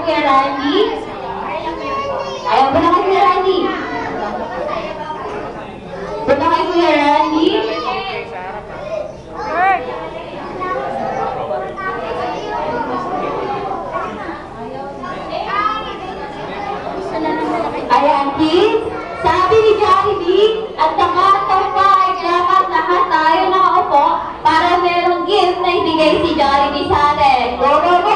Kuya Randy? Ayaw ba na kay Kuya Randy? Punta kay Kuya Randy? Ayan, kids. Sabi ni Jollibee, at nakataw pa ay dapat lahat tayo nakaupo para merong gift na ibigay si Jollibee sa atin. Go, go, go!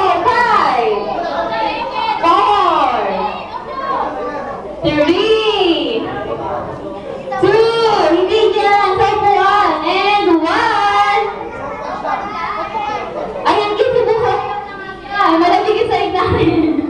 5, 4, 3, 2, hindi dyan, sa upuan, and 1. Ayan, kids, subukan. Malamig sa natin.